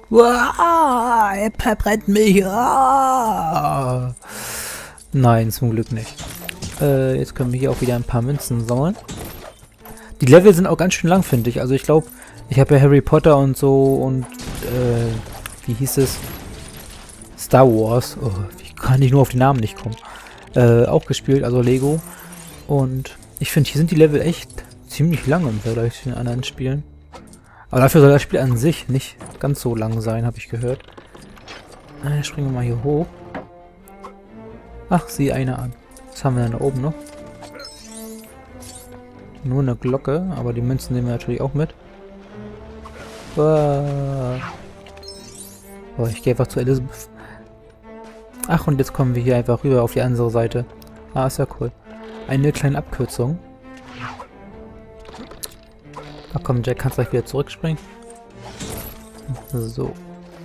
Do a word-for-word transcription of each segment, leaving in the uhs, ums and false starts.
Uah, er verbrennt mich. Uah. Nein, zum Glück nicht. Äh, jetzt können wir hier auch wieder ein paar Münzen sammeln. Die Level sind auch ganz schön lang, finde ich. Also ich glaube, ich habe ja Harry Potter und so und äh, wie hieß es? Star Wars. Oh, wie kann ich nur auf die Namen nicht kommen? Äh, auch gespielt, also Lego. Und ich finde, hier sind die Level echt ziemlich lang im Vergleich zu den anderen Spielen. Aber dafür soll das Spiel an sich nicht ganz so lang sein, habe ich gehört. Äh, springen wir mal hier hoch. Ach, sieh eine an. Was haben wir denn da oben noch? Nur eine Glocke, aber die Münzen nehmen wir natürlich auch mit. Oh, ich gehe einfach zu Elizabeth. Ach, und jetzt kommen wir hier einfach rüber auf die andere Seite. Ah, ist ja cool. Eine kleine Abkürzung. Ach komm, Jack, kannst gleich wieder zurückspringen. So.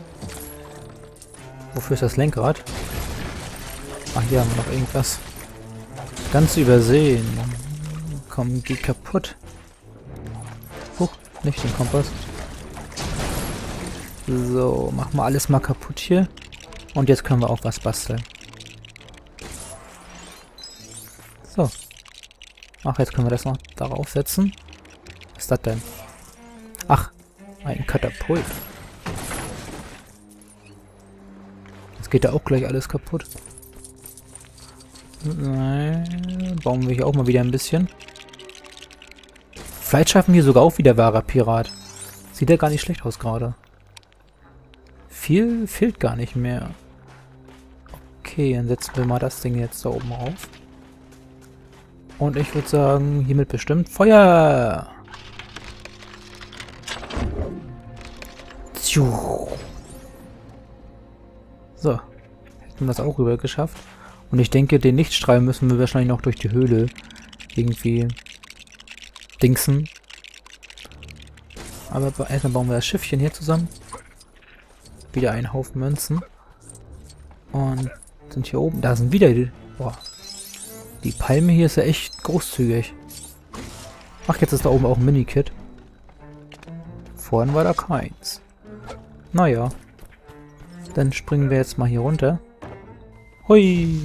Wofür ist das Lenkrad? Ach, hier haben wir noch irgendwas. Ganz übersehen. Komm, geh kaputt. Huch, nicht den Kompass. So, machen wir alles mal kaputt hier. Und jetzt können wir auch was basteln. So. Ach, jetzt können wir das noch darauf setzen. Was ist das denn? Ach, ein Katapult. Jetzt geht da auch gleich alles kaputt. Nein, bauen wir hier auch mal wieder ein bisschen. Vielleicht schaffen wir sogar auch wieder wahrer Pirat. Sieht ja gar nicht schlecht aus gerade. Viel fehlt gar nicht mehr. Okay, dann setzen wir mal das Ding jetzt da oben auf. Und ich würde sagen, hiermit bestimmt Feuer! So. Hätten wir das auch rüber geschafft. Und ich denke, den Lichtstrahl müssen wir wahrscheinlich noch durch die Höhle irgendwie dingsen. Aber erstmal bauen wir das Schiffchen hier zusammen. Wieder ein Haufen Münzen. Und sind hier oben. Da sind wieder die... Boah. Die Palme hier ist ja echt großzügig. Ach, jetzt ist da oben auch ein Mini-Kit. Vorhin war da keins. Naja. Dann springen wir jetzt mal hier runter. Hui.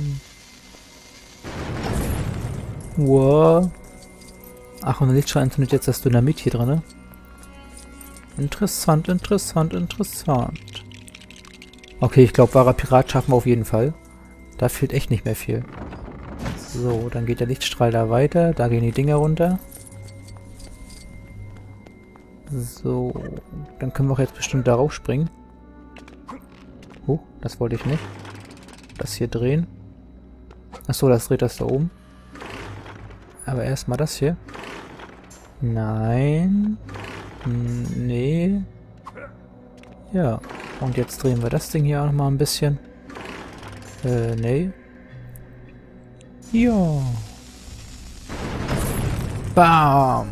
Wow. Ach, und der Lichtstrahl entzündet jetzt das Dynamit hier drin. Interessant, interessant, interessant. Okay, ich glaube, wahrer Pirat schaffen wir auf jeden Fall. Da fehlt echt nicht mehr viel. So, dann geht der Lichtstrahl da weiter. Da gehen die Dinger runter. So, dann können wir auch jetzt bestimmt darauf springen. Oh, das wollte ich nicht. Das hier drehen. Achso, das dreht das da oben. Aber erstmal das hier. Nein. Nee. Ja. Und jetzt drehen wir das Ding hier auch noch mal ein bisschen. Äh, nee. Ja. Bam.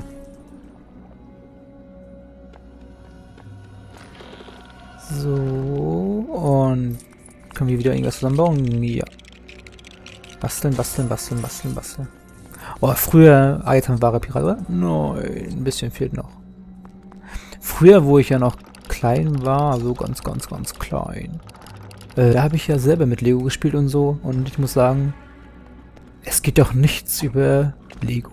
So. Und können wir wieder irgendwas zusammenbauen? Ja. Basteln, basteln, basteln, basteln, basteln. Oh, früher... Ah, jetzt haben wir wahre Pirat, oder? Nein, ein bisschen fehlt noch. Früher, wo ich ja noch klein war, so ganz, ganz, ganz klein, äh, da habe ich ja selber mit Lego gespielt und so. Und ich muss sagen, es geht doch nichts über Lego.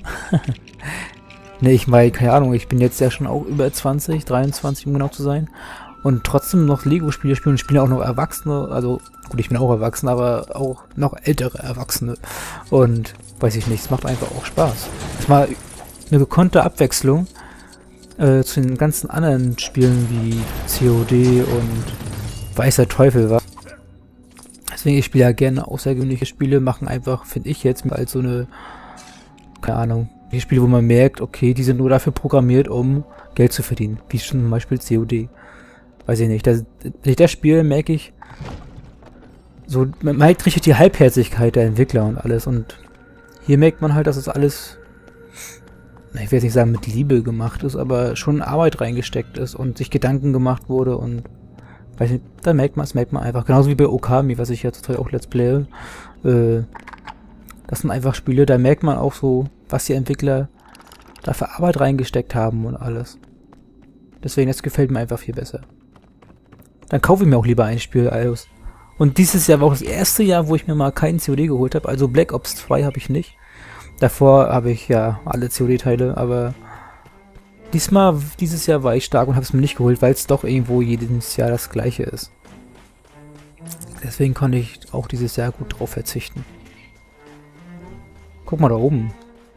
Ne, ich meine, keine Ahnung, ich bin jetzt ja schon auch über zwanzig, dreiundzwanzig, um genau zu sein. Und trotzdem noch Lego-Spiele spielen und spielen auch noch Erwachsene. Also, gut, ich bin auch erwachsen, aber auch noch ältere Erwachsene. Und, weiß ich nicht, es macht einfach auch Spaß. Es ist mal eine gekonnte Abwechslung äh, zu den ganzen anderen Spielen wie C O D und weiß der Teufel was. Deswegen, ich spiele ja gerne außergewöhnliche Spiele, machen einfach, finde ich jetzt, als so eine, keine Ahnung, die Spiele, wo man merkt, okay, die sind nur dafür programmiert, um Geld zu verdienen. Wie zum Beispiel C O D. Weiß ich nicht. Das, wenn ich das Spiel merke ich, so, man merkt richtig die Halbherzigkeit der Entwickler und alles. Und hier merkt man halt, dass es alles, na, ich will jetzt nicht sagen mit Liebe gemacht ist, aber schon Arbeit reingesteckt ist und sich Gedanken gemacht wurde und, weiß nicht, da merkt man, das merkt man einfach. Genauso wie bei Okami, was ich ja total auch Let's Play, äh, das sind einfach Spiele, da merkt man auch so, was die Entwickler da für Arbeit reingesteckt haben und alles. Deswegen, das gefällt mir einfach viel besser. Dann kaufe ich mir auch lieber ein Spiel aus. Und dieses Jahr war auch das erste Jahr, wo ich mir mal keinen C O D geholt habe. Also Black Ops zwei habe ich nicht. Davor habe ich ja alle C O D-Teile, aber diesmal, dieses Jahr war ich stark und habe es mir nicht geholt, weil es doch irgendwo jedes Jahr das gleiche ist. Deswegen konnte ich auch dieses Jahr gut drauf verzichten. Guck mal da oben.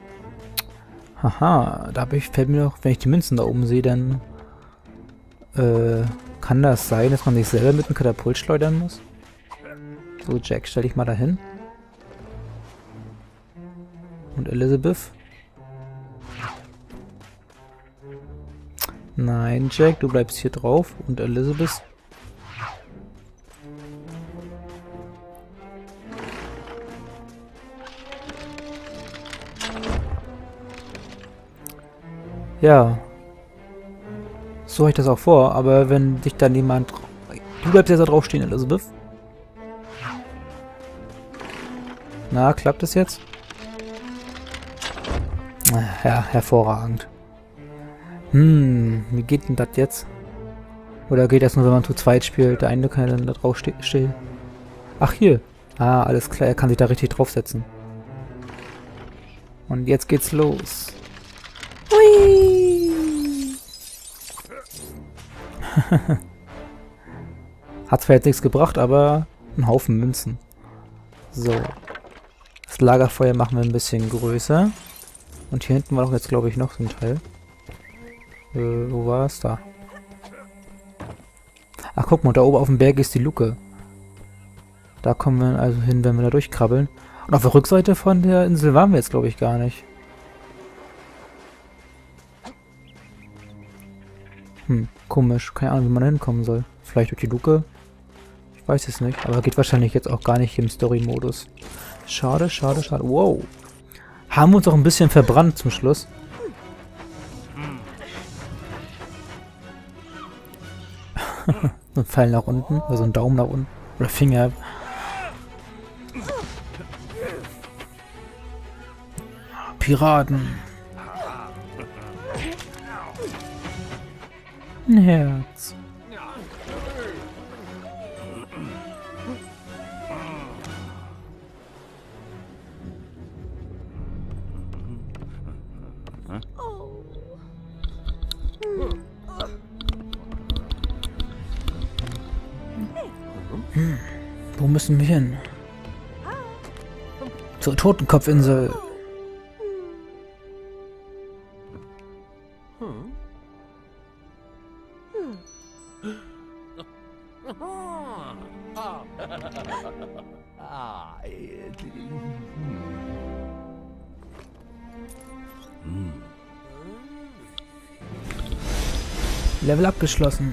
Haha, da habe ich, fällt mir noch, wenn ich die Münzen da oben sehe, dann äh, kann das sein, dass man sich selber mit einem Katapult schleudern muss? So, Jack, stell dich mal dahin. Und Elizabeth. Nein, Jack, du bleibst hier drauf. Und Elizabeth. Ja. So habe ich das auch vor, aber wenn dich dann jemand... Du bleibst jetzt da drauf stehen, Elizabeth. Na, klappt das jetzt? Ja, hervorragend. Hm, wie geht denn das jetzt? Oder geht das nur, wenn man zu zweit spielt? Der eine kann dann da drauf ste stehen. Ach, hier. Ah, alles klar, er kann sich da richtig draufsetzen. Und jetzt geht's los. Hui! Hat zwar jetzt nichts gebracht, aber ein Haufen Münzen. So. Das Lagerfeuer machen wir ein bisschen größer. Und hier hinten war doch jetzt, glaube ich, noch so ein Teil. Äh, wo war es? Da. Ach, guck mal, da oben auf dem Berg ist die Luke. Da kommen wir also hin, wenn wir da durchkrabbeln. Und auf der Rückseite von der Insel waren wir jetzt, glaube ich, gar nicht. Hm, komisch. Keine Ahnung, wie man da hinkommen soll. Vielleicht durch die Luke? Ich weiß es nicht. Aber geht wahrscheinlich jetzt auch gar nicht im Story-Modus. Schade, schade, schade. Wow. Haben wir uns auch ein bisschen verbrannt zum Schluss. So ein Pfeil nach unten. Also ein Daumen nach unten. Oder Finger. Piraten. Ein Herz. Hm. Wo müssen wir hin? Zur Totenkopfinsel. Level abgeschlossen.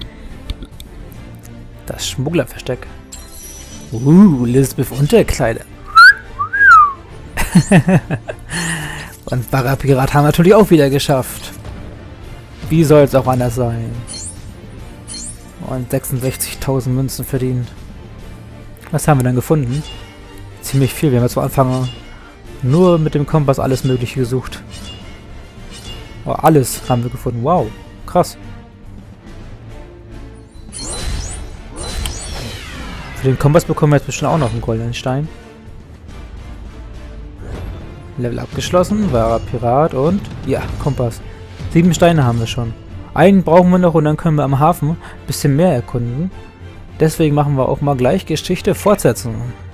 Das Schmugglerversteck. Uh, Elizabeth Unterkleider. Und Barra-Pirat haben wir natürlich auch wieder geschafft. Wie soll es auch anders sein? Und sechsundsechzigtausend Münzen verdient. Was haben wir dann gefunden? Ziemlich viel. Wir haben jetzt am Anfang nur mit dem Kompass alles Mögliche gesucht. Oh, alles haben wir gefunden. Wow, krass. Für den Kompass bekommen wir jetzt bestimmt auch noch einen goldenen Stein. Level abgeschlossen, wahrer Pirat und... ja, Kompass. Sieben Steine haben wir schon. Einen brauchen wir noch und dann können wir am Hafen ein bisschen mehr erkunden. Deswegen machen wir auch mal gleich Geschichte fortsetzen.